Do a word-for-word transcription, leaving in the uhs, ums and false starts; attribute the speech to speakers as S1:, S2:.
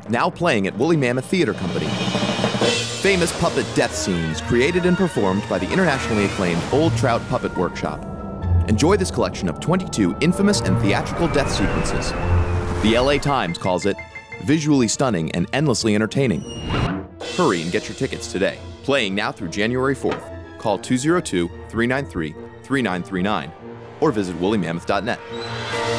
S1: Now playing at Woolly Mammoth Theater Company. Famous puppet death scenes created and performed by the internationally acclaimed Old Trout Puppet Workshop. Enjoy this collection of twenty-two infamous and theatrical death sequences. The L A Times calls it visually stunning and endlessly entertaining. Hurry and get your tickets today. Playing now through January fourth. Call two oh two, three nine three, three nine three nine or visit woolly mammoth dot net.